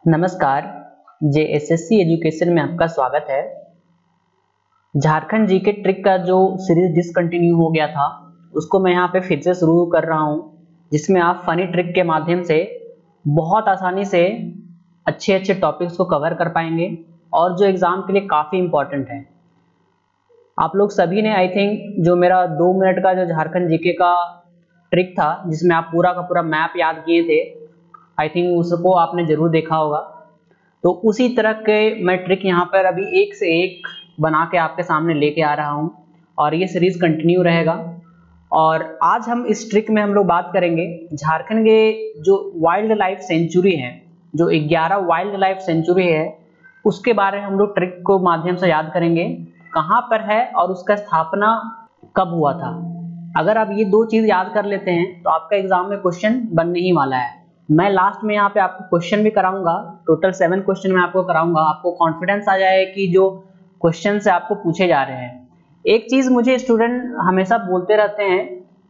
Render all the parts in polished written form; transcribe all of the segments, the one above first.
नमस्कार। JSSC education में आपका स्वागत है। झारखंड जीके ट्रिक का जो सीरीज डिसकंटिन्यू हो गया था उसको मैं यहाँ पे फिर से शुरू कर रहा हूँ, जिसमें आप फनी ट्रिक के माध्यम से बहुत आसानी से अच्छे अच्छे टॉपिक्स को कवर कर पाएंगे और जो एग्जाम के लिए काफ़ी इम्पोर्टेंट है। आप लोग सभी ने आई थिंक जो मेरा 2 मिनट का जो झारखंड जीके का ट्रिक था जिसमें आप पूरा का पूरा मैप याद किए थे, आई थिंक उसको आपने जरूर देखा होगा। तो उसी तरह के मैं ट्रिक यहाँ पर अभी एक से एक बना के आपके सामने लेके आ रहा हूँ और ये सीरीज कंटिन्यू रहेगा। और आज हम इस ट्रिक में हम लोग बात करेंगे झारखंड के जो वाइल्ड लाइफ सेंचुरी है, जो 11 वाइल्ड लाइफ सेंचुरी है, उसके बारे में हम लोग ट्रिक को माध्यम से याद करेंगे कहाँ पर है और उसका स्थापना कब हुआ था। अगर आप ये 2 चीज याद कर लेते हैं तो आपका एग्जाम में क्वेश्चन बनने ही वाला है। मैं लास्ट में यहाँ पे आपको क्वेश्चन भी कराऊंगा, टोटल 7 क्वेश्चन मैं आपको कराऊंगा। आपको कॉन्फिडेंस आ जाए कि जो क्वेश्चन से आपको पूछे जा रहे हैं। एक चीज मुझे स्टूडेंट हमेशा बोलते रहते हैं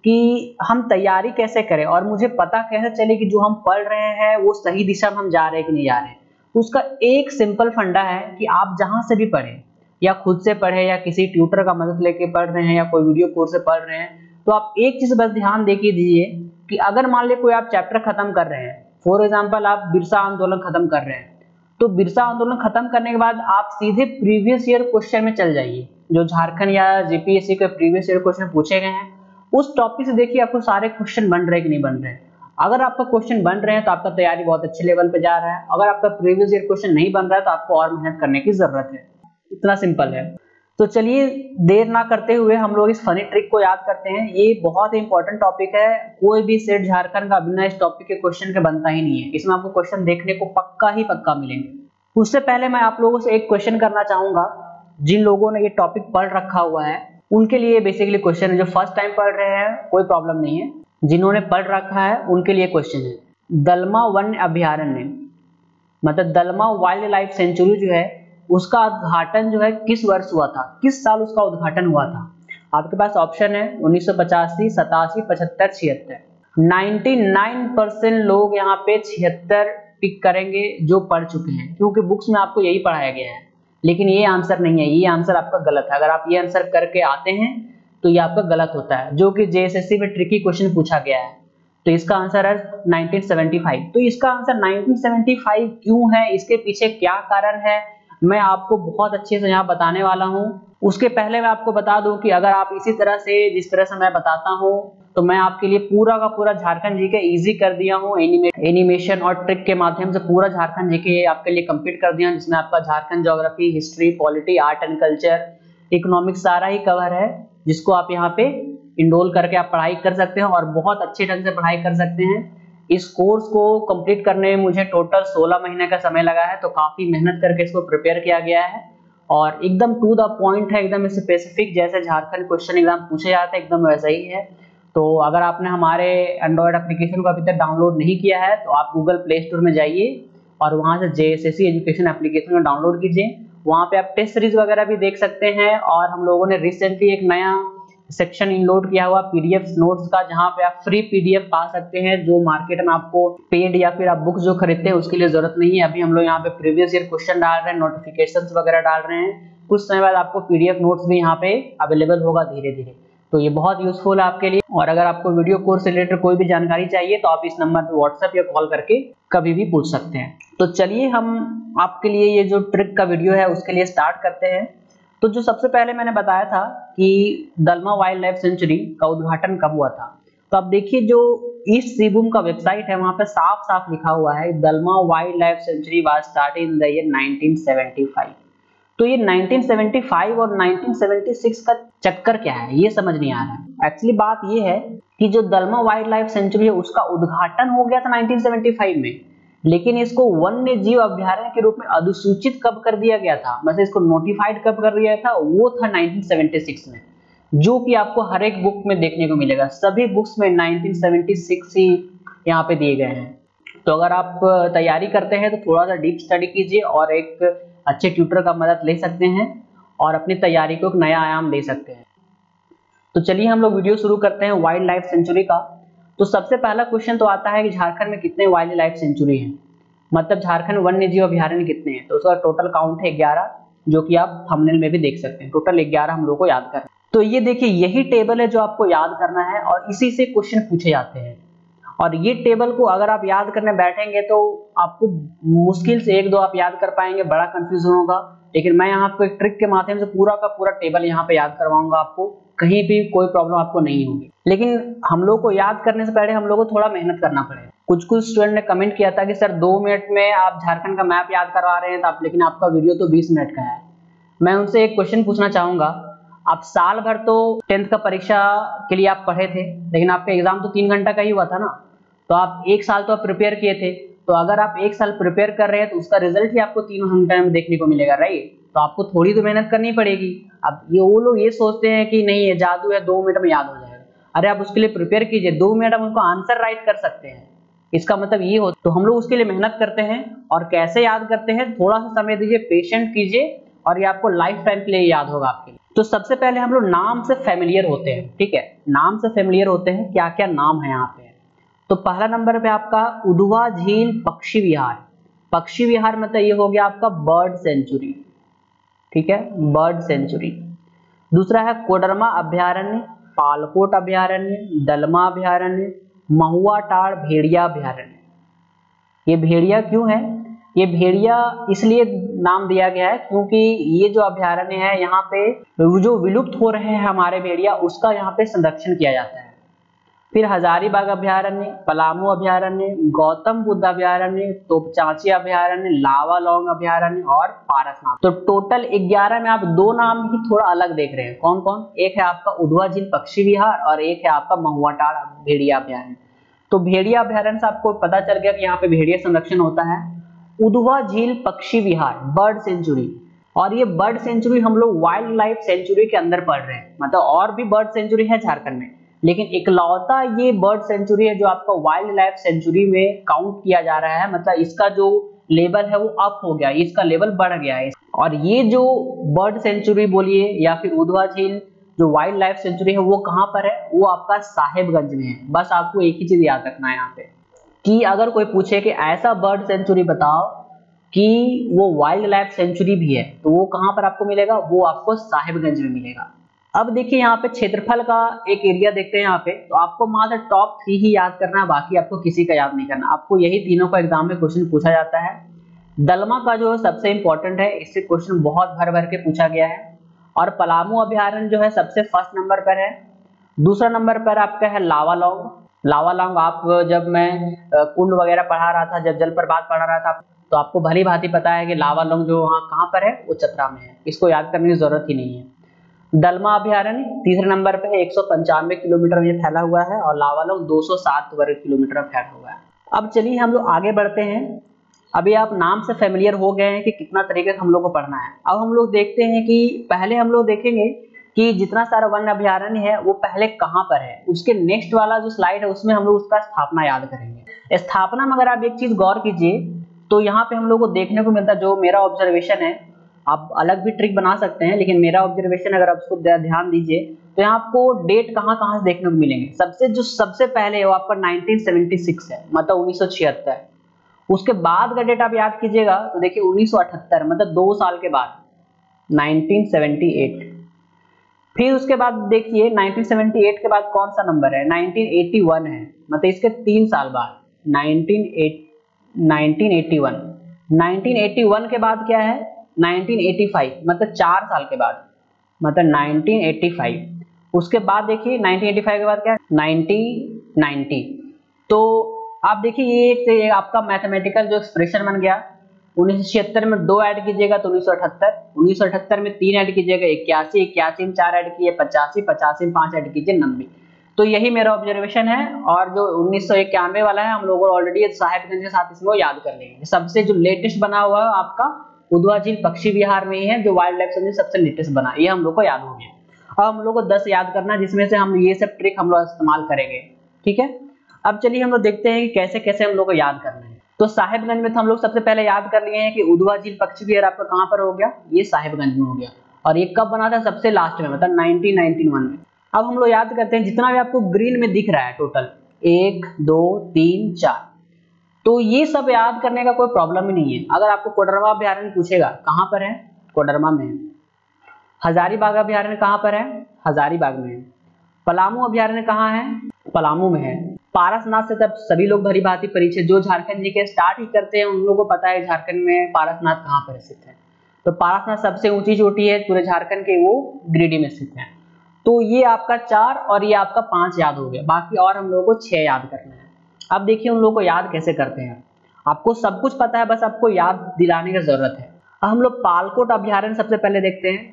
कि हम तैयारी कैसे करें और मुझे पता कैसे चले कि जो हम पढ़ रहे हैं वो सही दिशा में हम जा रहे हैं कि नहीं जा रहे हैं। उसका एक सिंपल फंडा है कि आप जहां से भी पढ़े, या खुद से पढ़े या किसी ट्यूटर का मदद लेके पढ़ रहे हैं या कोई वीडियो कोर्स से पढ़ रहे हैं, तो आप एक चीज बस ध्यान दे के दीजिए कि अगर मान लीजिए कोई आप चैप्टर खत्म कर रहे हैं, फॉर एग्जांपल आप बिरसा आंदोलन खत्म कर रहे हैं, तो बिरसा आंदोलन खत्म करने के बाद आप सीधे प्रीवियस ईयर क्वेश्चन में चल जाइए। जो झारखंड या जीपीएससी के प्रीवियस ईयर क्वेश्चन पूछे गए हैं उस टॉपिक से देखिए आपको सारे क्वेश्चन बन रहे हैं कि नहीं बन रहे हैं। अगर आपका क्वेश्चन बन रहे हैं तो आपका तैयारी बहुत अच्छे लेवल पे जा रहा है। अगर आपका प्रीवियस ईयर क्वेश्चन नहीं बन रहा है तो आपको और मेहनत करने की जरूरत है। इतना सिंपल है। तो चलिए देर ना करते हुए हम लोग इस फनी ट्रिक को याद करते हैं। ये बहुत ही इंपॉर्टेंट टॉपिक है। कोई भी सेट झारखंड का बिना इस टॉपिक के क्वेश्चन के बनता ही नहीं है। इसमें आपको क्वेश्चन देखने को पक्का ही पक्का मिलेंगे। उससे पहले मैं आप लोगों से एक क्वेश्चन करना चाहूंगा। जिन लोगों ने ये टॉपिक पढ़ रखा हुआ है उनके लिए बेसिकली क्वेश्चन है। जो फर्स्ट टाइम पढ़ रहे हैं कोई प्रॉब्लम नहीं है, जिन्होंने पढ़ रखा है उनके लिए क्वेश्चन है। दलमा वन्य अभ्यारण्य मतलब दलमा वाइल्ड लाइफ सेंचुरी जो है उसका उद्घाटन जो है किस वर्ष हुआ था, किस साल उसका उद्घाटन हुआ था। आपके पास ऑप्शन है 1985, 87, 75, 76। 99% लोग यहाँ पे 76 टिक करेंगे जो पढ़ चुके हैं, क्योंकि बुक्स में आपको यही पढ़ाया गया है। लेकिन ये आंसर नहीं है, ये आंसर आपका गलत है। अगर आप ये आंसर करके आते हैं तो ये आपका गलत होता है, जो कि जेएसएससी में ट्रिकी क्वेश्चन पूछा गया है। तो इसका आंसर है 1975। तो इसका आंसर 1975 क्यों है, इसके पीछे क्या कारण है, मैं आपको बहुत अच्छे से यहाँ बताने वाला हूँ। उसके पहले मैं आपको बता दूं कि अगर आप इसी तरह से जिस तरह से मैं बताता हूँ तो मैं आपके लिए पूरा का पूरा झारखंड जीके इजी कर दिया हूँ। एनिमेशन और ट्रिक के माध्यम से पूरा झारखंड जीके आपके लिए कंप्लीट कर दिया, जिसमें आपका Jharkhand geography, history, polity, art and culture, economics सारा ही कवर है, जिसको आप यहाँ पे इनरोल करके आप पढ़ाई कर सकते हैं और बहुत अच्छे ढंग से पढ़ाई कर सकते हैं। इस कोर्स को कंप्लीट करने में मुझे टोटल 16 महीने का समय लगा है। तो काफी मेहनत करके इसको प्रिपेयर किया गया है और एकदम टू द पॉइंट है, एकदम स्पेसिफिक। जैसे झारखंड क्वेश्चन एग्जाम पूछे जाते हैं एकदम वैसा ही है। तो अगर आपने हमारे एंड्रॉयड एप्लीकेशन को अभी तक डाउनलोड नहीं किया है तो आप गूगल प्ले स्टोर में जाइए और वहां से जेएसएससी एजुकेशन एप्लीकेशन को डाउनलोड कीजिए। वहां पे आप टेस्ट सीरीज वगैरह भी देख सकते हैं। और हम लोगों ने रिसेंटली एक नया सेक्शन इनलोड किया हुआ पीडीएफ नोट्स का, जहां पे आप फ्री पीडीएफ पा सकते हैं, जो मार्केट में आपको पेड या फिर आप बुक्स जो खरीदते हैं उसके लिए जरूरत नहीं है। अभी हम लोग यहाँ पे प्रीवियस ईयर क्वेश्चन डाल रहे हैं, नोटिफिकेशंस वगैरह डाल रहे हैं। कुछ समय बाद आपको पीडीएफ नोट्स भी यहाँ पे अवेलेबल होगा धीरे धीरे। तो ये बहुत यूजफुल है आपके लिए। और अगर आपको वीडियो कोर्स से रिलेटेड कोई भी जानकारी चाहिए तो आप इस नंबर पर व्हाट्सएप या कॉल करके कभी भी पूछ सकते हैं। तो चलिए हम आपके लिए ये जो ट्रिक का वीडियो है उसके लिए स्टार्ट करते हैं। तो जो सबसे पहले मैंने बताया था कि दलमा वाइल्ड लाइफ सेंचुरी का उद्घाटन कब हुआ था, तो आप देखिए जो ईस्ट सिंहभूम का वेबसाइट है वहां पे साफ साफ लिखा हुआ है Dalma wildlife sanctuary was started in the year 1975। तो ये 1975 और 1976 का चक्कर क्या है ये समझ नहीं आ रहा है। एक्चुअली बात ये है कि जो दलमा वाइल्ड लाइफ सेंचुरी है उसका उद्घाटन हो गया था 1975 में, लेकिन इसको वन्य जीव अभ्यारण्य के रूप में अधिसूचित कब कर दिया गया था, मतलब इसको नोटिफाइड कब कर दिया था, वो था 1976 में, जो कि आपको हर एक बुक में देखने को मिलेगा। सभी बुक्स में 1976 ही यहाँ पे दिए गए हैं। तो अगर आप तैयारी करते हैं तो थोड़ा सा डीप स्टडी कीजिए और एक अच्छे ट्यूटर का मदद ले सकते हैं और अपनी तैयारी को एक नया आयाम दे सकते हैं। तो चलिए हम लोग वीडियो शुरू करते हैं वाइल्ड लाइफ सेंचुरी का। तो सबसे पहला क्वेश्चन तो आता है कि झारखंड में कितने वाइल्ड लाइफ सेंचुरी हैं। मतलब झारखंड वन्य जीव अभयारण्य कितने हैं, तो उसका टोटल काउंट है 11, जो कि आप थंबनेल में भी देख सकते हैं। टोटल 11 हम लोग को याद करना है। तो ये देखिए यही टेबल है जो आपको याद करना है और इसी से क्वेश्चन पूछे जाते हैं। और ये टेबल को अगर आप याद करने बैठेंगे तो आपको मुश्किल से 1-2 आप याद कर पाएंगे, बड़ा कंफ्यूजन होगा। लेकिन मैं यहाँ आपको एक ट्रिक के माध्यम से पूरा का पूरा टेबल यहाँ पे याद करवाऊंगा, आपको कहीं भी कोई प्रॉब्लम आपको नहीं होगी। लेकिन हम लोग को याद करने से पहले हम लोग को थोड़ा मेहनत करना पड़ेगा। कुछ स्टूडेंट ने कमेंट किया था कि सर 2 मिनट में आप झारखंड का मैप याद करवा रहे हैं, लेकिन आपका वीडियो तो 20 मिनट का है। मैं उनसे एक क्वेश्चन पूछना चाहूंगा, आप साल भर तो 10th का परीक्षा के लिए आप पढ़े थे, लेकिन आपका एग्जाम तो 3 घंटा का ही हुआ था ना, तो आप 1 साल तो आप प्रिपेयर किए थे। तो अगर आप 1 साल प्रिपेयर कर रहे हैं तो उसका रिजल्ट ही आपको 3 घंटे में देखने को मिलेगा, राइट। तो आपको थोड़ी तो मेहनत करनी पड़ेगी। अब ये वो लोग ये सोचते हैं कि नहीं ये जादू है, 2 मिनट में याद हो जाएगा। अरे आप उसके लिए प्रिपेयर कीजिए, 2 मिनट में उसको आंसर राइट कर सकते हैं, इसका मतलब ये हो। तो हम लोग उसके लिए मेहनत करते हैं। और कैसे याद करते हैं, थोड़ा सा समय दीजिए, पेशेंट कीजिए, और ये आपको लाइफ टाइम के लिए याद होगा आपके लिए। तो सबसे पहले हम लोग नाम से फेमिलियर होते हैं, ठीक है, नाम से फेमिलियर होते हैं, क्या क्या नाम है यहाँ पे। तो पहला नंबर पे आपका उधवा झील पक्षी विहार। पक्षी विहार मतलब ये हो गया आपका बर्ड सेंचुरी, ठीक है, बर्ड सेंचुरी। दूसरा है कोडरमा अभयारण्य, पालकोट अभयारण्य, दलमा अभयारण्य, महुआ टाड़ भेड़िया अभयारण्य। ये भेड़िया क्यों है, ये भेड़िया इसलिए नाम दिया गया है क्योंकि ये जो अभयारण्य है यहाँ पे जो विलुप्त हो रहे हैं हमारे भेड़िया, उसका यहाँ पे संरक्षण किया जाता है। फिर हजारीबाग अभयारण्य, पलामू अभयारण्य, गौतम बुद्ध अभयारण्य, तोपचांची अभयारण्य, लावालौंग अभयारण्य और पारसनाथ। तो टोटल 11 में आप 2 नाम ही थोड़ा अलग देख रहे हैं। कौन कौन, एक है आपका उधवा झील पक्षी विहार और एक है आपका महुआ टाड़ भेड़िया अभयारण्य। तो भेड़िया अभयारण्य से आपको पता चल गया कि यहाँ पे भेड़िया संरक्षण होता है। उधवा झील पक्षी विहार बर्ड सेंचुरी, और ये बर्ड सेंचुरी हम लोग वाइल्ड लाइफ सेंचुरी के अंदर पढ़ रहे हैं। मतलब और भी बर्ड सेंचुरी है झारखंड में, लेकिन इकलौता ये बर्ड सेंचुरी है जो आपका वाइल्ड लाइफ सेंचुरी में काउंट किया जा रहा है। मतलब इसका जो लेवल है वो अप हो गया, इसका लेवल बढ़ गया है। और ये जो बर्ड सेंचुरी बोलिए या फिर उधवा झील जो वाइल्ड लाइफ सेंचुरी है वो कहाँ पर है, वो आपका साहेबगंज में है। बस आपको एक ही चीज याद रखना है यहाँ पे कि अगर कोई पूछे कि ऐसा बर्ड सेंचुरी बताओ कि वो वाइल्ड लाइफ सेंचुरी भी है, तो वो कहाँ पर आपको मिलेगा, वो आपको साहेबगंज में मिलेगा। अब देखिए यहाँ पे क्षेत्रफल का एक एरिया देखते हैं यहाँ पे, तो आपको मात्र टॉप 3 ही याद करना है, बाकी आपको किसी का याद नहीं करना। आपको यही तीनों का एग्जाम में क्वेश्चन पूछा जाता है। दलमा का जो सबसे इंपॉर्टेंट है, इससे क्वेश्चन बहुत भर भर के पूछा गया है। और पलामू अभयारण्य जो है सबसे फर्स्ट नंबर पर है। दूसरा नंबर पर आपका है लावालौंग। लावालौंग आप जब मैं कुंड वगैरह पढ़ा रहा था, जब जलप्रपात पढ़ा रहा था, तो आपको भली भांति पता है कि लावालौंग जो वहाँ कहाँ पर है, वो चतरा में है। इसको याद करने की जरूरत ही नहीं है। दलमा अभयारण्य तीसरे नंबर पे है, 195 किलोमीटर में फैला हुआ है, और लावालौंग 207 वर्ग किलोमीटर में फैला हुआ है। अब चलिए हम लोग आगे बढ़ते हैं। अभी आप नाम से फेमिलियर हो गए हैं कि कितना तरीके से हम लोग को पढ़ना है। अब हम लोग देखते हैं कि पहले हम लोग देखेंगे कि जितना सारा वन्य अभयारण्य है वो पहले कहाँ पर है। उसके नेक्स्ट वाला जो स्लाइड है उसमें हम लोग उसका स्थापना याद करेंगे। स्थापना में अगर आप एक चीज गौर कीजिए तो यहाँ पे हम लोग को देखने को मिलता है, जो मेरा ऑब्जर्वेशन है, आप अलग भी ट्रिक बना सकते हैं, लेकिन मेरा ऑब्जर्वेशन अगर आप उसको ध्यान दीजिए तो यहाँ आपको डेट कहाँ कहाँ से देखने को मिलेंगे। सबसे पहले है वो आपका 1976 है, मतलब 1976। उसके बाद का डेट आप याद कीजिएगा तो देखिए 1978, मतलब 2 साल के बाद 1978। फिर उसके बाद देखिए 1978 के बाद कौन सा नंबर है, 1981 है, मतलब इसके 3 साल बाद 1981। 1981 के बाद क्या है, 1985, मतलब 4 साल के बाद, मतलब 1985। उसके बाद देखिए 1985 के बाद क्या है, 1990। तो आप देखिए ये एक आपका मैथमेटिकल जो एक्सप्रेशन बन गया। 1976 में 2 ऐड कीजिएगा तो 1978, 1978 में 3 ऐड कीजिएगा 81, 81 में 4 ऐड कीजिए 85, 85 में 5 ऐड कीजिए 90। तो यही मेरा ऑब्जर्वेशन है। और जो 1991 वाला है हम लोगों को ऑलरेडी साहेबगंज के साथ इसमें याद कर लेंगे। सबसे जो लेटेस्ट बना हुआ है आपका उधवा झील पक्षी विहार में ही है, जो वाइल्ड लाइफ सेंचुरी सबसे लेटेस्ट बना, ये हम लोग को याद हो गया। अब हम लोग को 10 याद करना, जिसमें से हम ये सब ट्रिक हम लोग इस्तेमाल करेंगे, ठीक है। अब चलिए हम लोग देखते हैं कि कैसे कैसे हम लोग को याद करना है। तो साहेबगंज में तो हम लोग सबसे पहले याद कर लिए हैं कि उधवा झील पक्षी विहार आपका कहाँ पर हो गया, ये साहेबगंज में हो गया। और ये कब बना था, सबसे लास्ट में, मतलब 1991 में। अब हम लोग याद करते हैं जितना भी आपको ग्रीन में दिख रहा है टोटल 1 2 3 4, तो ये सब याद करने का कोई प्रॉब्लम ही नहीं है। अगर आपको कोडरमा अभयारण्य पूछेगा कहाँ पर है, कोडरमा में है। हजारीबाग अभयारण्य कहाँ पर है, हजारीबाग में है। पलामू अभयारण्य कहाँ है, पलामू में है। पारसनाथ से तब सभी लोग भली भांति परिचित, जो झारखंड जी के स्टार्ट ही करते हैं उन लोगों को पता है झारखंड में पारसनाथ कहाँ पर स्थित है। तो पारसनाथ सबसे ऊंची चोटी है पूरे झारखंड के, वो गिरिडीह में स्थित है। तो ये आपका 4 और ये आपका 5 याद हो गया, बाकी और हम लोगों को 6 याद करना है। अब देखिए उन लोगों को याद कैसे करते हैं। आपको सब कुछ पता है, बस आपको याद दिलाने की जरूरत है। अब हम लोग पालकोट अभयारण्य सबसे पहले देखते हैं।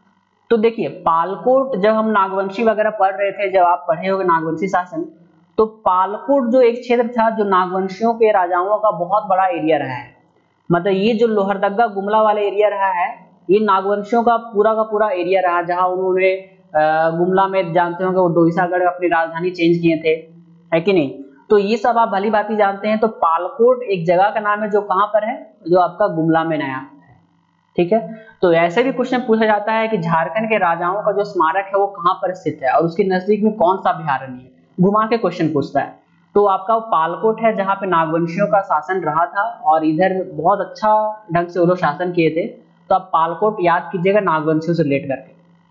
तो देखिए पालकोट, जब हम नागवंशी वगैरह पढ़ रहे थे, जब आप पढ़े होंगे नागवंशी शासन, तो पालकोट जो एक क्षेत्र था जो नागवंशियों के राजाओं का बहुत बड़ा एरिया रहा है। मतलब ये जो लोहरदगा गुमला वाला एरिया रहा है, ये नागवंशियों का पूरा एरिया रहा, जहां उन्होंने गुमला में जानते होंगे वो डोईसागढ़ अपनी राजधानी चेंज किए थे, है कि नहीं। तो ये सब आप भली भांति जानते हैं। तो पालकोट एक जगह का नाम है जो कहां पर है, जो आपका गुमला में नया है, ठीक है। तो ऐसे भी क्वेश्चन पूछा जाता है कि झारखंड के राजाओं का जो स्मारक है वो कहां पर स्थित है और उसके नजदीक में कौन सा अभयारण्य है, घुमा के क्वेश्चन पूछता है। तो आपका पालकोट है जहां पे नागवंशियों का शासन रहा था और इधर बहुत अच्छा ढंग से वो लोग शासन किए थे। तो आप पालकोट याद कीजिएगा नागवंशियों से रिलेट करके,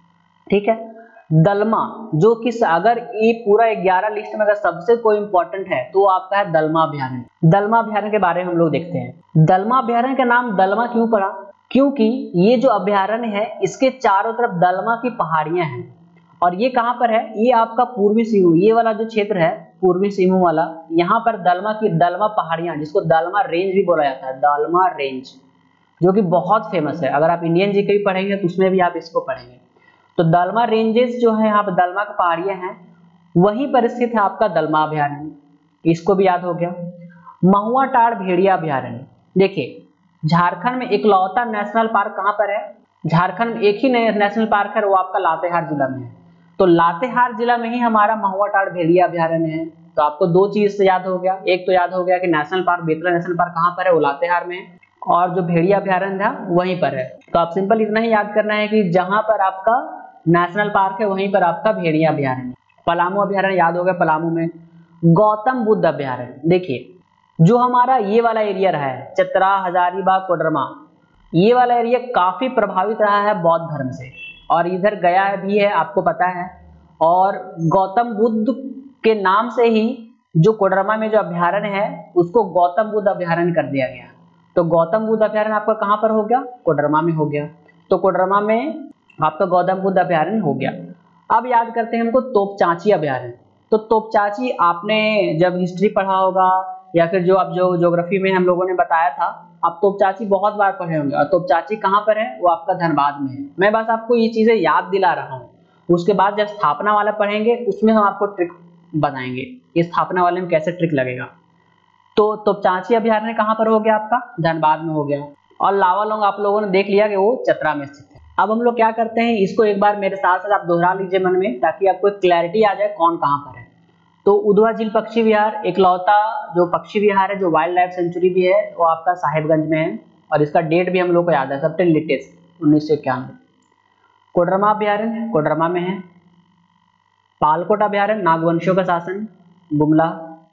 ठीक है। दलमा, जो कि अगर ये पूरा 11 लिस्ट में अगर सबसे कोई इंपॉर्टेंट है तो आपका है दलमा अभयारण्य। दलमा अभयारण्य के बारे में हम लोग देखते हैं। दलमा अभयारण्य का नाम दलमा क्यों पड़ा, क्योंकि ये जो अभयारण्य है इसके चारों तरफ दलमा की पहाड़ियां हैं। और ये कहां पर है, ये आपका पूर्वी सिंहभूम, ये वाला जो क्षेत्र है पूर्वी सिंहभूम वाला, यहाँ पर दलमा पहाड़ियां, जिसको दलमा रेंज भी बोला जाता है, दलमा रेंज, जो कि बहुत फेमस है। अगर आप इंडियन जीके भी पढ़ेंगे तो उसमें भी आप इसको पढ़ेंगे। तो दलमा रेंजेस जो है, यहाँ पर दलमा की पहाड़ियां हैं, वहीं पर स्थित है आपका दलमा अभयारण्य, इसको भी याद हो गया। महुआ टाड़ भेड़िया अभयारण्य, देखिए झारखंड में इकलौता नेशनल पार्क कहां पर है, झारखंड में एक ही नेशनल पार्क है, वो आपका लातेहार जिला में है। तो लातेहार जिला में ही हमारा महुआ टाड़ भेड़िया अभयारण्य है। तो आपको 2 चीज से याद हो गया, एक तो याद हो गया कि national park Betla national park कहां पर है, वो लातेहार में है, और जो भेड़िया अभयारण्य था वहीं पर है। तो आप सिंपल इतना ही याद करना है कि जहां पर आपका नेशनल पार्क है वहीं पर आपका भेड़िया अभयारण्य। पलामू अभयारण्य याद हो गया, पलामू में। गौतम बुद्ध अभयारण्य, देखिए जो हमारा ये वाला एरिया रहा है, चतरा, हजारीबाग, कोडरमा, ये वाला एरिया काफी प्रभावित रहा है बौद्ध धर्म से, और इधर गया भी है, आपको पता है। और गौतम बुद्ध के नाम से ही जो कोडरमा में जो अभयारण्य है उसको गौतम बुद्ध अभयारण्य कर दिया गया। तो गौतम बुद्ध अभयारण्य आपका कहां पर हो गया, कोडरमा में हो गया। तो कोडरमा में आपका गौतम बुद्ध अभयारण्य हो गया। अब याद करते हैं हमको तोपचांची अभयारण्य। तो तोपचांची आपने जब हिस्ट्री पढ़ा होगा या फिर जो आप जो ज्योग्राफी में हम लोगों ने बताया था, आप तोपचांची बहुत बार पढ़े होंगे। और तोपचांची कहां पर है, वो आपका धनबाद में है। मैं बस आपको ये चीजें याद दिला रहा हूँ, उसके बाद जब स्थापना वाला पढ़ेंगे उसमें हम आपको ट्रिक बताएंगे, ये स्थापना वाले में कैसे ट्रिक लगेगा। तो तोपचांची अभयारण्य कहां पर हो गया, आपका धनबाद में हो गया। और लावालौंग आप लोगों ने देख लिया कि वो चतरा में स्थित है। अब हम लोग क्या करते हैं, इसको एक बार मेरे साथ साथ आप दोहरा लीजिए मन में, ताकि आपको क्लैरिटी आ जाए कौन कहां पर है। तो उधवा झील पक्षी विहार इकलौता जो पक्षी विहार है, जो वाइल्ड लाइफ सेंचुरी भी है, वो आपका साहिबगंज में है, और इसका डेट भी हम लोग को याद है, सबसे लेटेस्ट 1991। कोडरमा अभयारण्य कोडरमा में है। पालकोट अभयारण्य नागवंशियों का शासन, गुमला।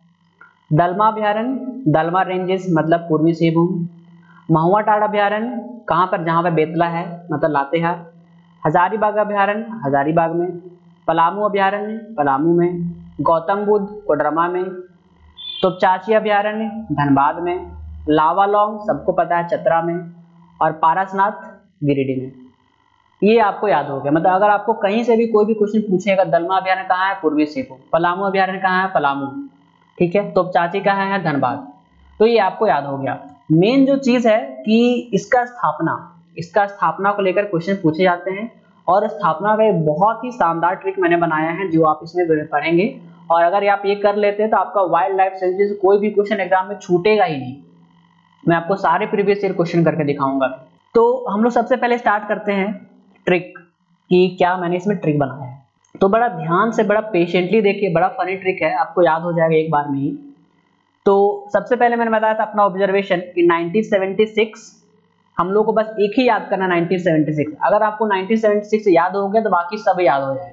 दलमा अभयारण्य दलमा रेंजेस मतलब पूर्वी सिंहभूम। महुआ टाड़ अभयारण्य कहां पर, जहां पर बेतला है मतलब लातेहार। हजारीबाग अभयारण्य हजारीबाग में। पलामू अभयारण्य पलामू में। गौतम बुद्ध कोडरमा में। तोपचांची अभयारण्य धनबाद में। लावालौंग सबको पता है चतरा में। और पारसनाथ गिरिडीह में। ये आपको याद हो गया। मतलब अगर आपको कहीं से भी कोई भी क्वेश्चन पूछेगा, दलमा अभयारण्य कहाँ है, पूर्वी सिंहभूम। पलामू अभयारण्य कहाँ है, पलामू, ठीक है। तोपचांची कहाँ है, धनबाद। तो ये आपको याद हो गया। मेन जो चीज है कि इसका स्थापना को लेकर क्वेश्चन पूछे जाते हैं, और स्थापना का एक बहुत ही शानदार ट्रिक मैंने बनाया है जो आप इसमें पढ़ेंगे। और अगर आप ये कर लेते हैं तो आपका वाइल्ड लाइफ सेंचुरी से कोई भी क्वेश्चन एग्जाम में छूटेगा ही नहीं। मैं आपको सारे प्रीवियस ईयर क्वेश्चन करके दिखाऊंगा। तो हम लोग सबसे पहले स्टार्ट करते हैं ट्रिक कि क्या मैंने इसमें ट्रिक बनाया है। तो बड़ा ध्यान से बड़ा पेशेंटली देखिए, बड़ा फनी ट्रिक है, आपको याद हो जाएगा एक बार में ही। तो सबसे पहले मैंने बताया था अपना ऑब्जर्वेशन कि 1976, हम लोग को बस एक ही याद करना 1976। अगर आपको 1976 याद हो गया तो बाकी सब याद हो जाएगा।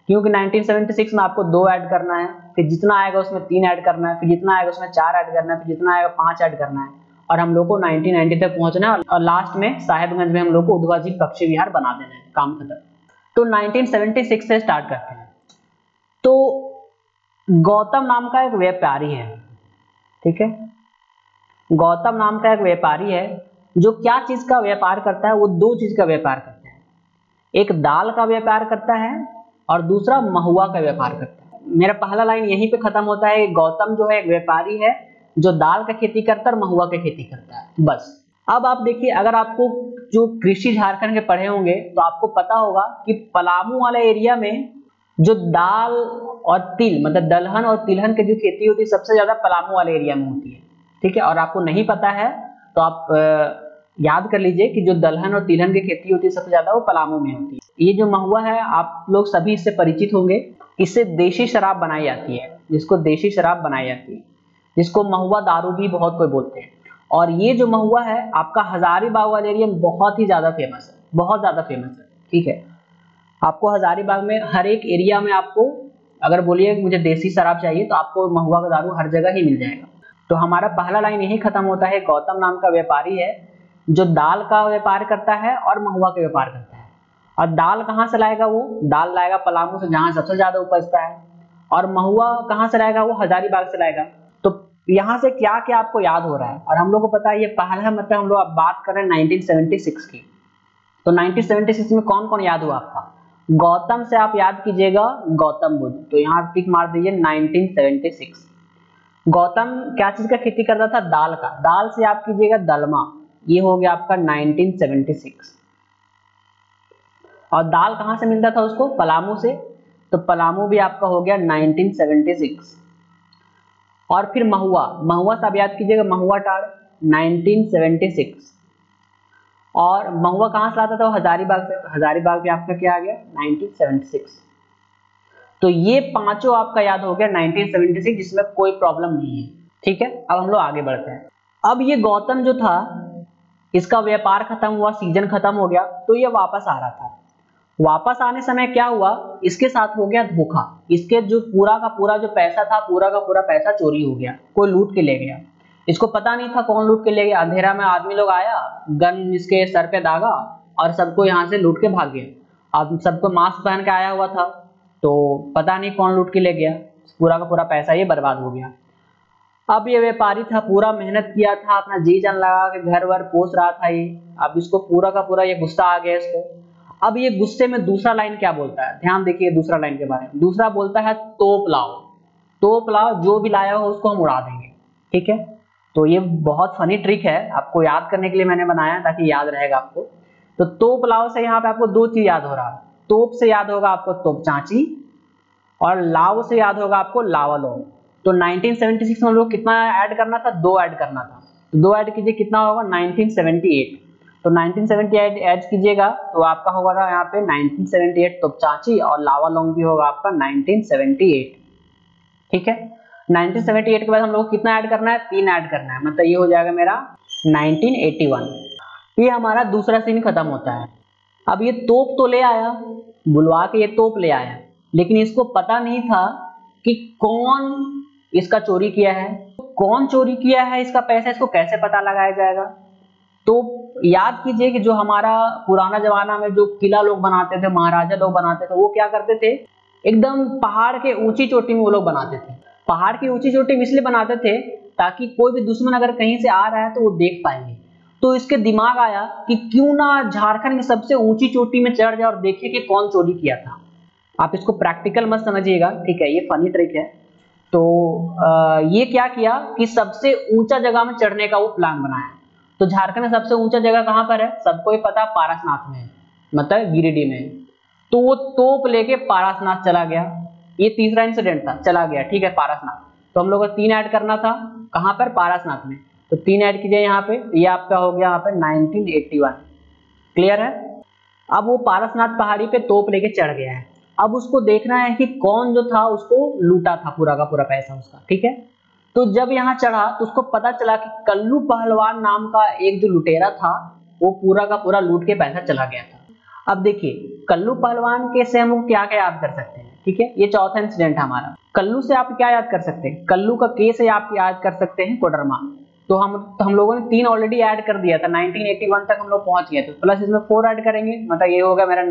क्योंकि 1976 में आपको 2 ऐड करना है, फिर जितना आएगा उसमें 3 ऐड करना है, फिर जितना आएगा उसमें 4 ऐड करना है, फिर जितना आएगा 5 ऐड करना है, और हम लोग को 1990 तक पहुंचना है, और लास्ट में साहेबगंज में हम लोग को उद्वा झील पक्षी विहार बना देना है, काम खत्म। तो 1976 से स्टार्ट करते हैं। तो गौतम नाम का एक व्यापारी है, ठीक है, गौतम नाम का एक व्यापारी है जो क्या चीज का व्यापार करता है, वो 2 चीज का व्यापार करता है, एक दाल का व्यापार करता है और दूसरा महुआ का व्यापार करता है। मेरा पहला लाइन यहीं पे खत्म होता है। गौतम जो है एक व्यापारी है जो दाल का खेती करता है और महुआ का खेती करता है, बस। अब आप देखिए, अगर आपको जो कृषि झारखंड के पढ़े होंगे तो आपको पता होगा कि पलामू वाले एरिया में जो दाल और तिल, मतलब दलहन और तिलहन की जो खेती होती है सबसे ज्यादा पलामू वाले एरिया में होती है, ठीक है। और आपको नहीं पता है तो आप याद कर लीजिए कि जो दलहन और तिलहन की खेती होती है सबसे ज्यादा वो पलामू में होती है। ये जो महुआ है आप लोग सभी इससे परिचित होंगे। इससे देशी शराब बनाई जाती है, जिसको देशी शराब बनाई जाती है, जिसको महुआ दारू भी बहुत कोई बोलते हैं। और ये जो महुआ है आपका हजारीबाग वाले एरिया में बहुत ही ज्यादा फेमस है, बहुत ज्यादा फेमस है, ठीक है। आपको हजारीबाग में हर एक एरिया में आपको अगर बोलिए मुझे देसी शराब चाहिए तो आपको महुआ का दारू हर जगह ही मिल जाएगा। तो हमारा पहला लाइन यही खत्म होता है। गौतम नाम का व्यापारी है जो दाल का व्यापार करता है और महुआ का व्यापार करता है। और दाल कहाँ से लाएगा? वो दाल लाएगा पलामू से, जहां सबसे ज्यादा उपजता है। और महुआ कहाँ से लाएगा? वो हजारीबाग से लाएगा। तो यहाँ से क्या क्या आपको याद हो रहा है? और हम लोग को पता है ये पहला, मतलब हम लोग अब बात कर रहे हैं 1976 की। तो 1976 में कौन कौन याद हुआ आपका? गौतम से आप याद कीजिएगा गौतम बुद्ध, तो यहाँ टिक मार दीजिए 1976। गौतम क्या चीज का खेती करता था? दाल का। दाल से आप कीजिएगा दलमा, ये हो गया आपका 1976। और दाल कहां से मिलता था उसको? पलामू से, तो पलामू भी आपका हो गया 1976। और फिर महुआ, महुआ से आप याद कीजिएगा महुआ टाड़ 1976। और महुआ कहां से लाता था? हजारीबाग से, हजारीबाग भी आपका क्या आ गया 1976। तो ये पांचों आपका याद हो गया 1976, जिसमें कोई प्रॉब्लम नहीं है, ठीक है। अब हम लोग आगे बढ़ते हैं। अब ये गौतम जो था इसका व्यापार खत्म हुआ, सीजन खत्म हो गया, तो ये वापस आ रहा था। वापस आने समय क्या हुआ? इसके साथ हो गया धोखा। इसके जो पूरा का पूरा जो पैसा था, पूरा का पूरा पैसा चोरी हो गया, कोई लूट के ले गया। इसको पता नहीं था कौन लूट के ले गया। अंधेरा में आदमी लोग आया, गन इसके सर पे दागा और सबको यहाँ से लूट के भाग गया। अब सबको मास्क पहन के आया हुआ था, तो पता नहीं कौन लूट के ले गया, पूरा का पूरा पैसा ये बर्बाद हो गया। अब ये व्यापारी था, पूरा मेहनत किया था, अपना जी जान लगा के घर वर पोस रहा था ये। अब इसको पूरा का पूरा ये गुस्सा आ गया इसको। अब ये गुस्से में दूसरा लाइन क्या बोलता है? ध्यान देखिए दूसरा लाइन के बारे में। दूसरा बोलता है तोप लाओ, तोप लाओ, जो भी लाया हो उसको हम उड़ा देंगे, ठीक है। तो ये बहुत फनी ट्रिक है, आपको याद करने के लिए मैंने बनाया ताकि याद रहेगा आपको। तो तोप लाओ से यहाँ पे आपको 2 चीज याद हो रहा है। तोप से याद होगा आपको तोप चाची, और लाव से याद होगा आपको लावालो। तो 1976 में हम लोग कितना ऐड करना था? 2 ऐड करना था। तो 2 ऐड कीजिए, कितना होगा? 1978। तो 1978 ऐड कीजिएगा तो आपका होगा था यहाँ पे 1978 तो चाची, और लावा लोंग भी होगा आपका 1978, ठीक है। 1978 के बाद हम लोग कितना ऐड करना है? 3 ऐड करना है, मतलब ये हो जाएगा मेरा 1981। ये हमारा दूसरा सीन खत्म होता है। अब ये तोप तो ले आया, बुलवा के ये तोप ले आया, लेकिन इसको पता नहीं था कि कौन इसका चोरी किया है। कौन चोरी किया है इसका पैसा, इसको कैसे पता लगाया जाएगा? तो याद कीजिए कि जो हमारा पुराना जमाना में जो किला लोग बनाते थे, महाराजा लोग बनाते थे, वो क्या करते थे? एकदम पहाड़ के ऊंची चोटी में वो लोग बनाते थे। पहाड़ की ऊंची चोटी में इसलिए बनाते थे ताकि कोई भी दुश्मन अगर कहीं से आ रहा है तो वो देख पाएंगे। तो इसके दिमाग आया कि क्यों ना झारखंड की सबसे ऊंची चोटी में चढ़ जाए और देखिए कि कौन चोरी किया था। आप इसको प्रैक्टिकल मत समझिएगा, ठीक है, ये फनी ट्रिक है। तो ये क्या किया कि सबसे ऊंचा जगह में चढ़ने का वो प्लान बनाया। तो झारखंड में सबसे ऊंचा जगह कहां पर है? सबको ही पता, पारसनाथ में, मतलब गिरिडीह में। तो वो तोप लेके पारसनाथ चला गया। ये तीसरा इंसिडेंट था, चला गया, ठीक है, पारसनाथ। तो हम लोग को 3 ऐड करना था, कहां पर? पारसनाथ में। तो 3 ऐड कीजिए यहाँ पे, ये आपका हो गया यहाँ पे 1981। क्लियर है? अब वो पारसनाथ पहाड़ी पे तोप लेके चढ़ गया है। अब उसको देखना है कि कौन जो था उसको लूटा था पूरा का पूरा पैसा उसका, ठीक है। तो जब यहाँ चढ़ा तो उसको पता चला कि कल्लू पहलवान नाम का एक जो लुटेरा था वो पूरा का पूरा लूट के पैसा चला गया था। अब देखिए कल्लू पहलवान के से हम लोग क्या क्या याद कर सकते हैं? ठीक है, ये चौथा इंसिडेंट है हमारा। कल्लू से आप क्या याद कर सकते हैं, कल्लू का के से आप याद कर सकते हैं कोडरमा। तो हम लोगों ने 3 ऑलरेडी ऐड कर दिया था, 1981 तक हम लोग पहुंच गए थे, प्लस इसमें 4 ऐड करेंगे, मतलब ये होगा मेरा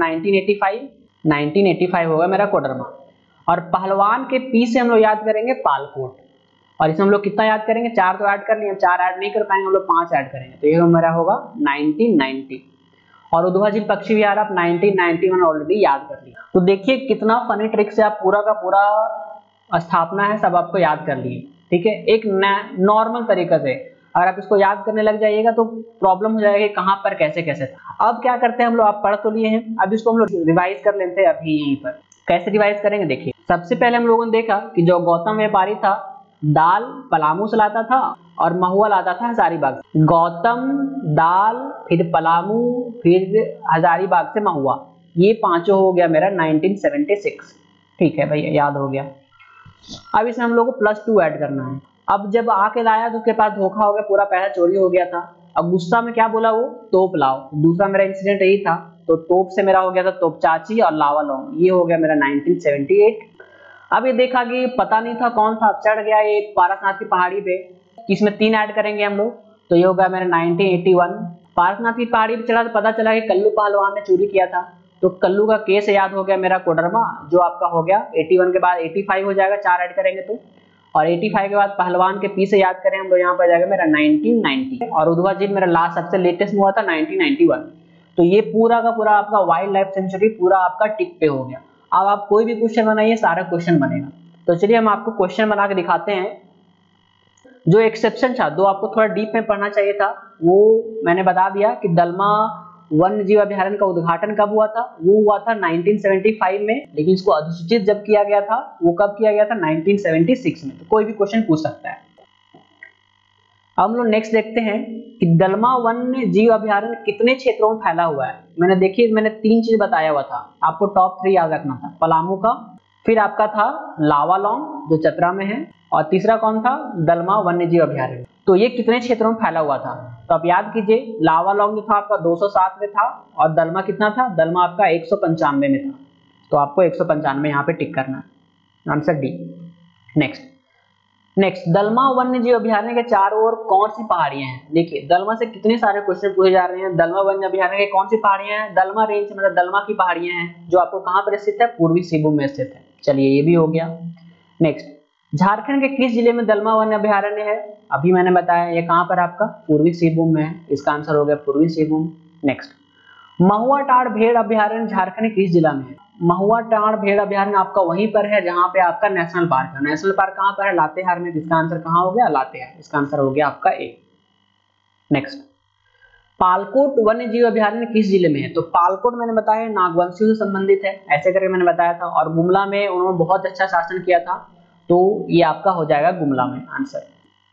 1985 होगा मेरा कोडरमा। और पहलवान के पी से हम लोग याद करेंगे पालकोट, और इसमें हम लोग कितना याद करेंगे, 4 तो ऐड कर लिए, 4 ऐड नहीं कर पाएंगे हम लोग, 5 ऐड करेंगे, तो ये हमारा होगा 1990। और उधवा झील पक्षी विहार आप 1991 ऑलरेडी याद कर लिया। तो देखिए कितना फनी ट्रिक से आप पूरा का पूरा स्थापना है सब आपको याद कर लिए, ठीक है, एक नॉर्मल तरीके से। अगर आप इसको याद करने लग जाइएगा तो प्रॉब्लम हो जाएगा कि कहां पर कैसे कैसे था। अब क्या करते हैं हम लोग, आप पढ़ तो लिए हैं, अब इसको हम लोग रिवाइज कर लेते हैं अभी यहीं पर। कैसे रिवाइज करेंगे देखिए, सबसे पहले हम लोगों ने देखा कि जो गौतम व्यापारी था दाल पलामू से लाता था और महुआ लाता था हजारीबाग से। गौतम, दाल, फिर पलामू, फिर हजारीबाग से महुआ, ये पांचों हो गया मेरा 1976। ठीक है भैया, याद हो गया। अब इसमें हम लोग को +2 ऐड करना है। अब जब आके लाया तो उसके पास धोखा हो गया, पूरा पैसा चोरी हो गया था। अब गुस्सा में क्या बोला वो, तोप लाओ। दूसरा मेरा इंसिडेंट यही था, तो तोप से मेरा हो गया था तोप चाची और लावा लौंग, ये हो गया मेरा 1978। अब ये देखा कि पता नहीं था कौन सा, चढ़ गया ये पारसनाथ की पहाड़ी पे, इसमें 3 ऐड करेंगे हम लोग, तो ये होगा मेरा 1981। पारसनाथ की पहाड़ी पे चढ़ा तो पता चला कि कल्लू पहलवान ने चोरी किया था, तो कल्लू का केस याद हो गया मेरा कोडरमा, जो आपका हो गया 81 के बाद 85 हो जाएगा, 4 ऐड करेंगे तो। और 85 के बाद पहलवान के पी से याद करें हम लोग, यहाँ पर जाएगा मेरा 1990। और उधवा झील मेरा लास्ट सबसे लेटेस्ट हुआ था 1991। तो ये पूरा का पूरा आपका वाइल्ड लाइफ सेंचुरी पूरा आपका टिक पे हो गया। अब आप कोई भी क्वेश्चन बनाइए, सारा क्वेश्चन बनेगा। तो चलिए हम आपको क्वेश्चन बना के दिखाते हैं। जो एक्सेप्शन था, जो आपको थोड़ा डीप में पढ़ना चाहिए था, वो मैंने बता दिया कि दलमा वन्य जीव अभयारण्य का उद्घाटन कब हुआ था, वो हुआ था 1975 में, लेकिन इसको अधिसूचित जब किया गया था वो कब किया गया था, 1976 में। तो कोई भी क्वेश्चन पूछ सकता है। अब हम लोग नेक्स्ट देखते हैं कि दलमा वन्य जीव अभयारण्य कितने क्षेत्रों में फैला हुआ है। मैंने 3 चीज बताया हुआ था, आपको टॉप 3 याद रखना था, पलामू का, फिर आपका था लावा लौंग जो चतरा में है, और तीसरा कौन था, दलमा वन्य जीव अभयारण्य। तो ये कितने क्षेत्रों में फैला हुआ था, तो आप याद कीजिए, लावा लौंग जो था आपका 207 में था, और दलमा कितना था, दलमा आपका 195 में था। तो आपको 195 यहाँ पे टिक करना है, आंसर डी। नेक्स्ट दलमा वन्य जीव अभयारण्य के चारों ओर कौन सी पहाड़ियां हैं। देखिए दलमा से कितने सारे क्वेश्चन पूछे जा रहे हैं। दलमा वन्य अभयारण्य के कौन सी पहाड़ियां हैं, दलमा रेंज मतलब दलमा की पहाड़ियां हैं, जो आपको कहां पर स्थित है, पूर्वी सिंहभूम में स्थित है। चलिए ये भी हो गया। नेक्स्ट, झारखंड के किस जिले में दलमा वन्य अभयारण्य है, अभी मैंने बताया ये कहां पर आपका, पूर्वी सिंहभूम में है, इसका आंसर हो गया पूर्वी सिंहभूम। नेक्स्ट, महुआ टाड़ भेड़ अभयारण्य झारखंड के किस जिला में है। महुआ टाड़ भेड़ अभयारण्य आपका वहीं पर है जहां पे आपका नेशनल पार्क है। नेशनल पार्क कहां पर है, लातेहार में, इसका आंसर कहां हो गया, लातेहार, इसका आंसर हो गया आपका ए। नेक्स्ट, पालकोट वन्य जीव अभयारण्य किस जिले में है, तो पालकोट मैंने बताया नागवंशियों से संबंधित है, ऐसे करके मैंने बताया था। और गुमला में उन्होंने बहुत अच्छा शासन किया था, तो ये आपका हो जाएगा गुमला में आंसर।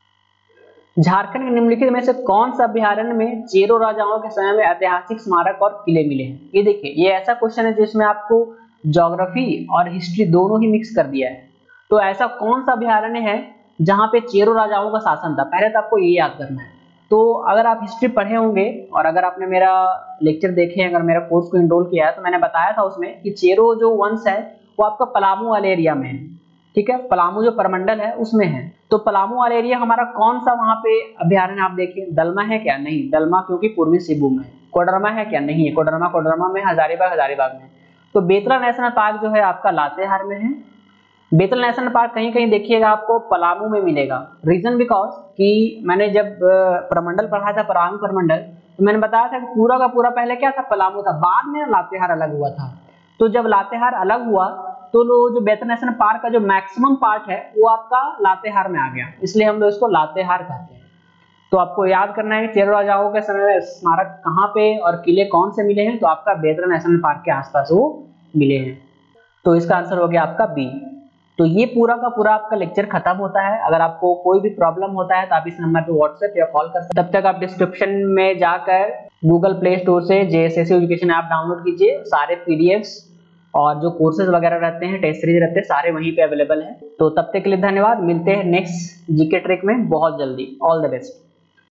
झारखंड के निम्नलिखित में से कौन सा अभयारण्य में चेरो राजाओं के समय में ऐतिहासिक स्मारक और किले मिले हैं। ये देखिए ये ऐसा क्वेश्चन है जिसमें आपको ज्योग्राफी और हिस्ट्री दोनों ही मिक्स कर दिया है। तो ऐसा कौन सा अभयारण्य है जहां पे चेरो राजाओं का शासन था, पहले तो आपको ये याद करना है। तो अगर आप हिस्ट्री पढ़े होंगे और अगर आपने मेरा लेक्चर देखे, अगर मेरा कोर्स को इनरोल किया है, तो मैंने बताया था उसमें कि चेरो जो वंश है वो आपका पलामू वाले एरिया में है, ठीक है, पलामू जो परमंडल है उसमें है। तो पलामू वाला एरिया हमारा कौन सा वहां पे अभयारण्य आप देखिए, दलमा है क्या, नहीं, दलमा क्योंकि पूर्वी सिंहभूम में है। कोडरमा है क्या, नहीं है, कोडरमा में, हजारीबाग में। तो बेतला नेशनल पार्क जो है आपका लातेहार में है। बेतल नेशनल पार्क कहीं कहीं देखिएगा आपको पलामू में मिलेगा। रीजन बिकॉज कि मैंने जब प्रमंडल पढ़ा था, पलामू प्रमंडल, तो मैंने बताया था कि पूरा का पूरा पहले क्या था, पलामू था, बाद में लातेहार अलग हुआ था। तो जब लातेहार अलग हुआ तो जो बेतल नेशनल पार्क का जो मैक्सिमम पार्ट है वो आपका लातेहार में आ गया, इसलिए हम लोग इसको लातेहार कहते हैं। तो आपको याद करना है कि चेरो राजाओं के समय में स्मारक कहाँ पे और किले कौन से मिले हैं, तो आपका बेतल नेशनल पार्क के आसपास वो मिले हैं। तो इसका आंसर हो गया आपका बी। तो ये पूरा का पूरा आपका लेक्चर खत्म होता है। अगर आपको कोई भी प्रॉब्लम होता है तो आप इस नंबर पे व्हाट्सएप या कॉल कर सकते हैं। तब तक आप डिस्क्रिप्शन में जाकर गूगल प्ले स्टोर से जेएसएससी एजुकेशन ऐप डाउनलोड कीजिए। सारे पीडीएफ्स और जो कोर्सेज वगैरह रहते हैं, टेस्ट सीरीज रहते हैं, सारे वहीं पे अवेलेबल हैं। तो तब तक के लिए धन्यवाद, मिलते हैं नेक्स्ट जीके ट्रिक में बहुत जल्दी। All the best.